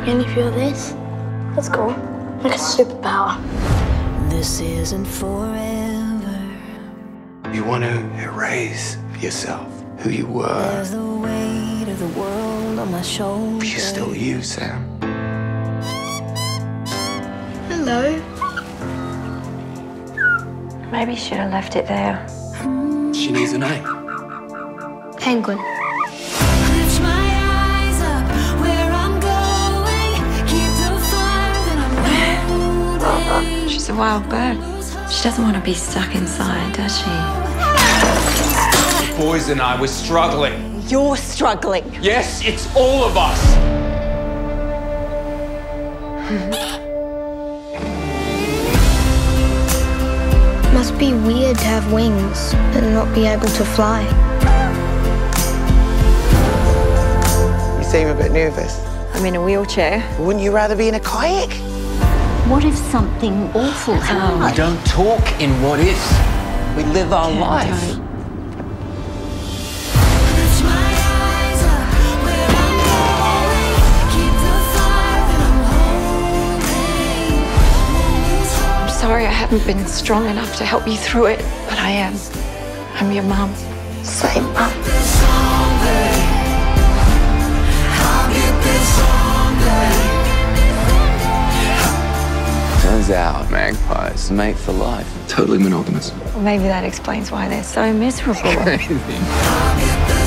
Can you feel this? That's cool. Like a superpower. This isn't forever. You want to erase yourself, who you were. There's the weight of the world on my shoulders. But you're still you, Sam. Hello. Maybe you should have left it there. She needs a name. Penguin. Lift my eyes up where I'm going. Keep the fire that I'm holding. She's a wild bird. She doesn't want to be stuck inside, does she? The boys and I were struggling. You're struggling. Yes, it's all of us. Must be weird to have wings and not be able to fly. You seem a bit nervous. I'm in a wheelchair. Wouldn't you rather be in a kayak? What if something awful We happened? don't talk in what ifs. We live our life. Lift my eyes up where I'm going. Keep the fire that I'm holding. I'm sorry I haven't been strong enough to help you through it, but I am. I'm your mum. Same mum. Turns out magpies mate for life. Totally monogamous. Well, maybe that explains why they're so miserable. Crazy.